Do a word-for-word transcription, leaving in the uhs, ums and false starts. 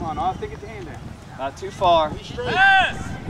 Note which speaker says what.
Speaker 1: Come on, Austin, get your hand down.
Speaker 2: Not too far.
Speaker 3: Yes!